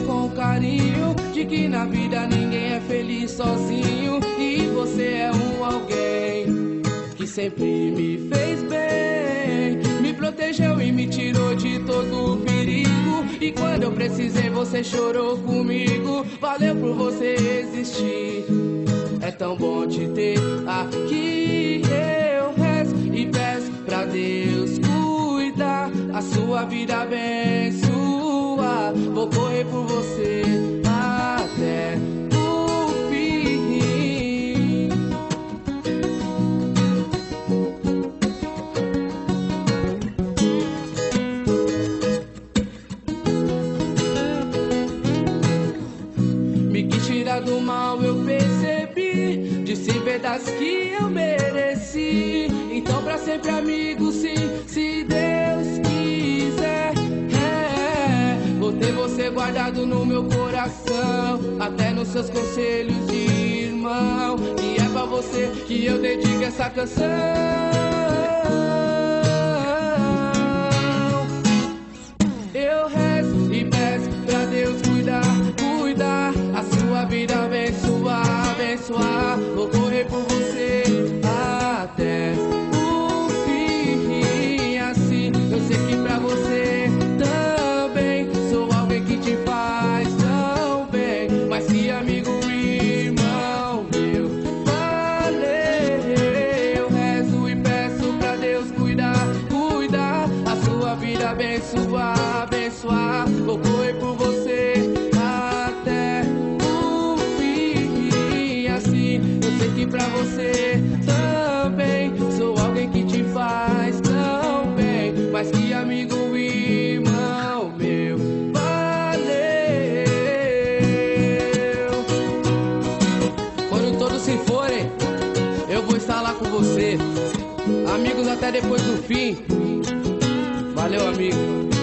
com carinho de que na vida ninguém é feliz sozinho. E você é um alguém que sempre me fez bem, me protegeu e me tirou de todo o perigo. E quando eu precisei você chorou comigo. Valeu por você existir, é tão bom te ter aqui. Eu rezo e peço pra Deus cuidar, a sua vida abençoar. Vou correr por você até o fim. Me quis tirar do mal, eu percebi, disse verdades que eu mereci. Então pra sempre amigo, sim, se Deus quiser, vou ter você guardado no meu coração, até nos seus conselhos de irmão. E é pra você que eu dedico essa canção. Eu rezo e peço pra Deus cuidar, cuidar, a sua vida abençoar, abençoar. Vou correr por você até o fim. Assim eu sei que pra você também sou alguém que te faz tão bem. Mas que amigo, irmão meu, valeu. Eu rezo e peço pra Deus cuidar, cuidar, a sua vida abençoar, abençoar. Vou correr por você até o fim. Assim eu sei que pra você também sou alguém que te faz tão bem. Mas que amigo, irmão meu, valeu. Quando todos se forem, eu vou estar lá com você. Amigos até depois do fim. Valeu, amigo.